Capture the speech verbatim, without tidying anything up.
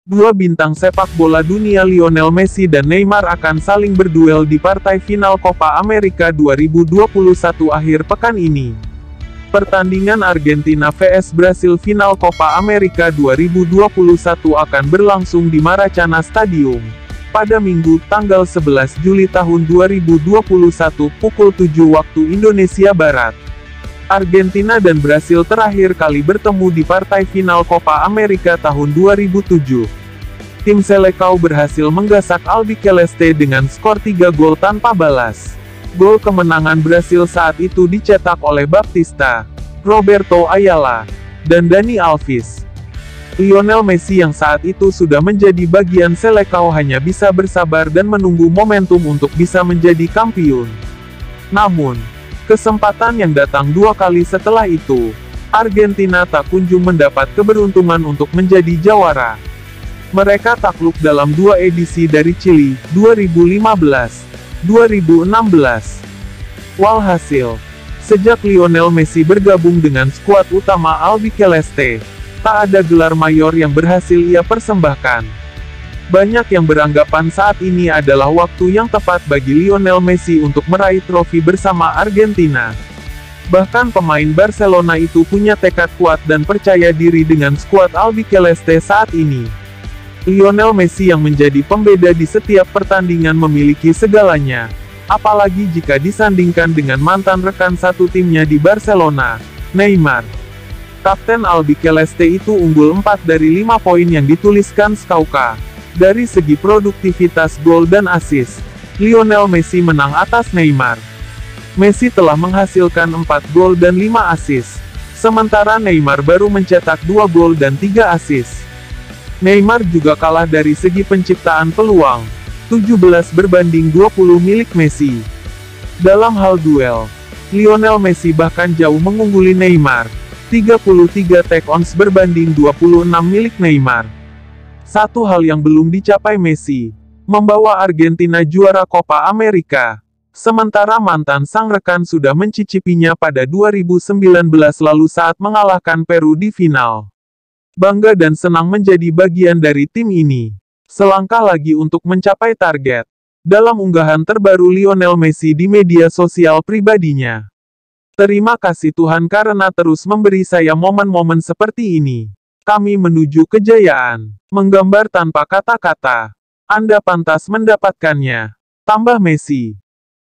Dua bintang sepak bola dunia Lionel Messi dan Neymar akan saling berduel di partai final Copa America dua ribu dua puluh satu akhir pekan ini. Pertandingan Argentina vs Brasil final Copa America dua ribu dua puluh satu akan berlangsung di Maracana Stadium pada Minggu, tanggal sebelas Juli tahun dua ribu dua puluh satu pukul tujuh waktu Indonesia Barat. Argentina dan Brasil terakhir kali bertemu di partai final Copa America tahun dua ribu tujuh. Tim Selecao berhasil menggasak Albiceleste dengan skor tiga gol tanpa balas. Gol kemenangan Brasil saat itu dicetak oleh Baptista, Roberto Ayala, dan Dani Alves. Lionel Messi yang saat itu sudah menjadi bagian Selecao hanya bisa bersabar dan menunggu momentum untuk bisa menjadi kampiun. Namun, kesempatan yang datang dua kali setelah itu, Argentina tak kunjung mendapat keberuntungan untuk menjadi jawara. Mereka takluk dalam dua edisi dari Chili, dua ribu lima belas, dua ribu enam belas. Walhasil, sejak Lionel Messi bergabung dengan skuad utama Albiceleste, tak ada gelar mayor yang berhasil ia persembahkan. Banyak yang beranggapan saat ini adalah waktu yang tepat bagi Lionel Messi untuk meraih trofi bersama Argentina. Bahkan pemain Barcelona itu punya tekad kuat dan percaya diri dengan skuad Albiceleste saat ini. Lionel Messi yang menjadi pembeda di setiap pertandingan memiliki segalanya. Apalagi jika disandingkan dengan mantan rekan satu timnya di Barcelona, Neymar. Kapten Albiceleste itu unggul empat dari lima poin yang dituliskan Scauka. Dari segi produktivitas gol dan assist, Lionel Messi menang atas Neymar. Messi telah menghasilkan empat gol dan lima assist, sementara Neymar baru mencetak dua gol dan tiga assist. Neymar juga kalah dari segi penciptaan peluang, tujuh belas berbanding dua puluh milik Messi. Dalam hal duel, Lionel Messi bahkan jauh mengungguli Neymar, tiga puluh tiga take-ons berbanding dua puluh enam milik Neymar. Satu hal yang belum dicapai Messi, membawa Argentina juara Copa America. Sementara mantan sang rekan sudah mencicipinya pada dua ribu sembilan belas lalu saat mengalahkan Peru di final. Bangga dan senang menjadi bagian dari tim ini. Selangkah lagi untuk mencapai target. Dalam unggahan terbaru Lionel Messi di media sosial pribadinya. Terima kasih Tuhan karena terus memberi saya momen-momen seperti ini. Kami menuju kejayaan. Menggambar tanpa kata-kata. Anda pantas mendapatkannya. Tambah Messi.